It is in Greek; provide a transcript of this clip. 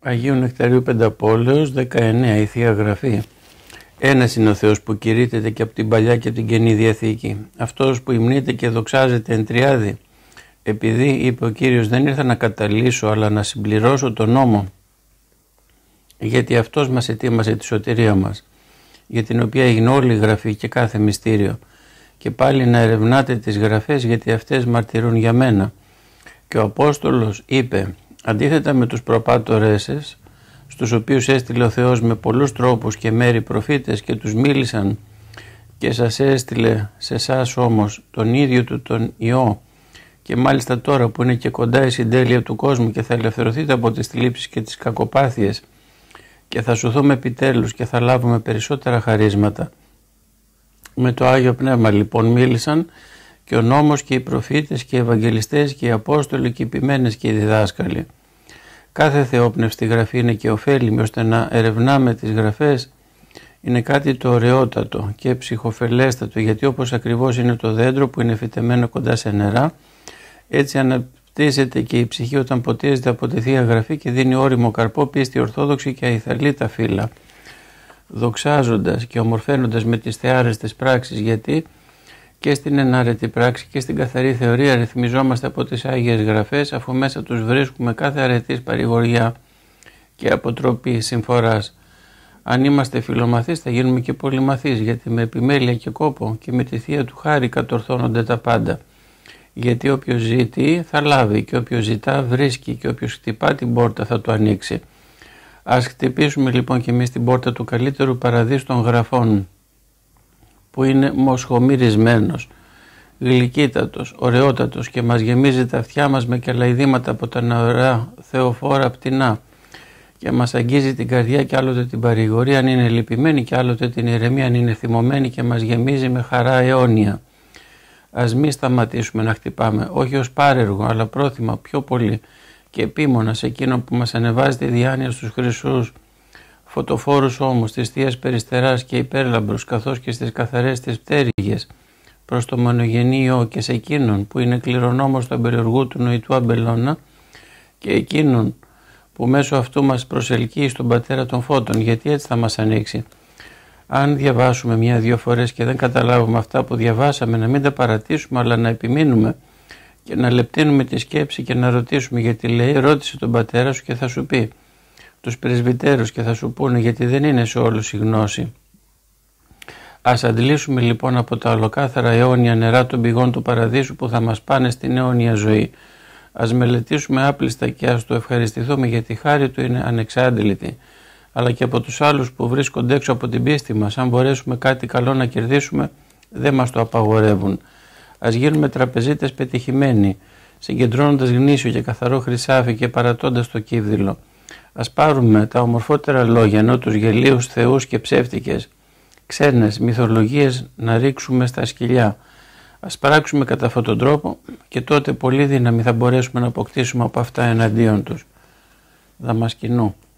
Αγίου Νεκταρίου Πενταπόλεως 19, η Θεία Γραφή. Ένας είναι ο Θεός που κηρύττεται και από την Παλιά και την Καινή Διαθήκη. Αυτός που υμνείται και δοξάζεται εν τριάδη. Επειδή, είπε ο Κύριος, δεν ήρθα να καταλύσω αλλά να συμπληρώσω τον νόμο. Γιατί αυτός μας ετοίμασε τη σωτηρία μας, για την οποία έγινε όλη η Γραφή και κάθε μυστήριο. Και πάλι να ερευνάτε τις Γραφές, γιατί αυτές μαρτυρούν για μένα. Και ο Απόστολος είπε, αντίθετα με τους προπάτορες, στους οποίους έστειλε ο Θεός με πολλούς τρόπους και μέρη προφήτες και τους μίλησαν, και σας έστειλε σε εσάς όμως τον ίδιο του τον Υιό, και μάλιστα τώρα που είναι και κοντά η συντέλεια του κόσμου και θα ελευθερωθείτε από τις θλίψεις και τις κακοπάθειες και θα σωθούμε επιτέλους και θα λάβουμε περισσότερα χαρίσματα. Με το Άγιο Πνεύμα λοιπόν μίλησαν και ο νόμος και οι προφήτες και οι Ευαγγελιστές και οι Απόστολοι και οι ποιμένες και οι διδάσκαλοι. Κάθε θεόπνευστη γραφή είναι και ωφέλιμη, ώστε να ερευνάμε τις γραφές είναι κάτι το ωραιότατο και ψυχοφελέστατο, γιατί όπως ακριβώς είναι το δέντρο που είναι φυτεμένο κοντά σε νερά, έτσι αναπτύσσεται και η ψυχή όταν ποτίζεται από τη Θεία Γραφή και δίνει όριμο καρπό, πίστη ορθόδοξη και αϊθαλή τα φύλλα, δοξάζοντας και ομορφαίνοντας με τις θεάρεστες πράξεις, γιατί και στην ενάρετη πράξη και στην καθαρή θεωρία ρυθμιζόμαστε από τις Άγιες Γραφές, αφού μέσα τους βρίσκουμε κάθε αρετής παρηγοριά και αποτροπή συμφοράς. Αν είμαστε φιλομαθείς θα γίνουμε και πολυμαθείς, γιατί με επιμέλεια και κόπο και με τη Θεία του χάρη κατορθώνονται τα πάντα. Γιατί όποιος ζητεί θα λάβει και όποιος ζητά βρίσκει και όποιος χτυπά την πόρτα θα του ανοίξει. Ας χτυπήσουμε λοιπόν και εμείς την πόρτα του καλύτερου παραδείσου των γραφών, που είναι μοσχομυρισμένος, γλυκύτατος, ωραιότατος και μας γεμίζει τα αυτιά μας με κελαηδήματα από τα νεωρά θεοφόρα πτηνά και μας αγγίζει την καρδιά και άλλοτε την παρηγορία αν είναι λυπημένη και άλλοτε την ηρεμία αν είναι θυμωμένη και μας γεμίζει με χαρά αιώνια. Ας μη σταματήσουμε να χτυπάμε, όχι ως πάρεργο αλλά πρόθυμα πιο πολύ και επίμονα σε εκείνο που μας ανεβάζει τη διάνοια στους χρυσούς φωτοφόρους όμως της Θείας Περιστεράς και υπέρλαμπρους, καθώς και στις καθαρές τις πτέρυγες προς το μονογενή Υιό και σε εκείνον που είναι κληρονόμος του αμπελουργού του νοητού Αμπελώνα και εκείνον που μέσω αυτού μας προσελκύει στον Πατέρα των Φώτων, γιατί έτσι θα μας ανοίξει. Αν διαβάσουμε μια-δυο φορές και δεν καταλάβουμε αυτά που διαβάσαμε, να μην τα παρατήσουμε αλλά να επιμείνουμε και να λεπτύνουμε τη σκέψη και να ρωτήσουμε, γιατί λέει ρώτησε τον πατέρα σου και θα σου πει, τους πρεσβυτέρους και θα σου πούνε, γιατί δεν είναι σε όλους η γνώση. Ας αντλήσουμε λοιπόν από τα ολοκάθαρα αιώνια νερά των πηγών του παραδείσου που θα μας πάνε στην αιώνια ζωή. Ας μελετήσουμε άπλιστα και ας το ευχαριστηθούμε, γιατί η χάρη του είναι ανεξάντλητη. Αλλά και από τους άλλους που βρίσκονται έξω από την πίστη μας, αν μπορέσουμε κάτι καλό να κερδίσουμε, δεν μας το απαγορεύουν. Ας γίνουμε τραπεζίτες πετυχημένοι, συγκεντρώνοντας γνήσιο και καθαρό χρυσάφι και παρατώντας το κύβδηλο. Ας πάρουμε τα ομορφότερα λόγια, ενώ τους γελίους θεούς και ψεύτικες, ξένες μυθολογίες να ρίξουμε στα σκυλιά. Ας πράξουμε κατά αυτόν τον τρόπο και τότε πολύ δύναμη θα μπορέσουμε να αποκτήσουμε από αυτά εναντίον τους. Δαμασκηνού.